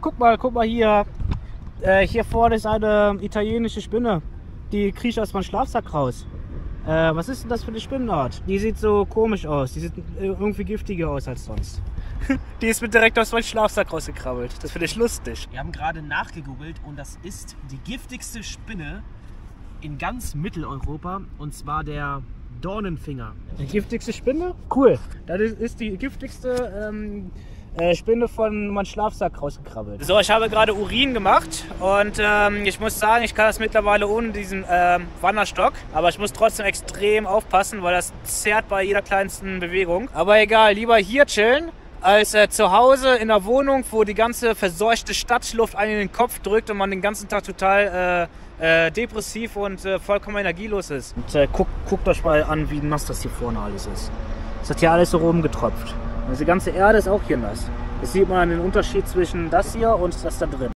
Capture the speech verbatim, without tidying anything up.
guck mal, guck mal hier. Äh, hier vorne ist eine italienische Spinne. Die kriecht aus meinem Schlafsack raus. Äh, was ist denn das für eine Spinnenart? Die sieht so komisch aus. Die sieht irgendwie giftiger aus als sonst. Die ist mir direkt aus meinem Schlafsack rausgekrabbelt. Das finde ich lustig. Wir haben gerade nachgegoogelt und das ist die giftigste Spinne in ganz Mitteleuropa. Und zwar der Dornenfinger. Die giftigste Spinne? Cool. Das ist die giftigste ähm, äh, Spinne von meinem Schlafsack rausgekrabbelt. So, ich habe gerade Urin gemacht und ähm, ich muss sagen, ich kann das mittlerweile ohne diesen ähm, Wanderstock. Aber ich muss trotzdem extrem aufpassen, weil das zerrt bei jeder kleinsten Bewegung. Aber egal, lieber hier chillen als äh, zu Hause in der Wohnung, wo die ganze verseuchte Stadtluft einen in den Kopf drückt und man den ganzen Tag total äh, äh, depressiv und äh, vollkommen energielos ist. Und, äh, guckt, guckt euch mal an, wie nass das hier vorne alles ist. Es hat hier alles so rumgetropft. Und diese ganze Erde ist auch hier nass. Das sieht man an den Unterschied zwischen das hier und das da drin.